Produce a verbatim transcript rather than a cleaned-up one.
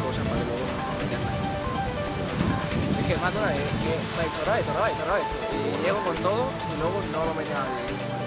cosas para que luego no me digan nada. Es que más de una vez que me ha dicho, ahora esto, ahora esto, ahora esto. Y llego con todo y luego no lo me llega nadie.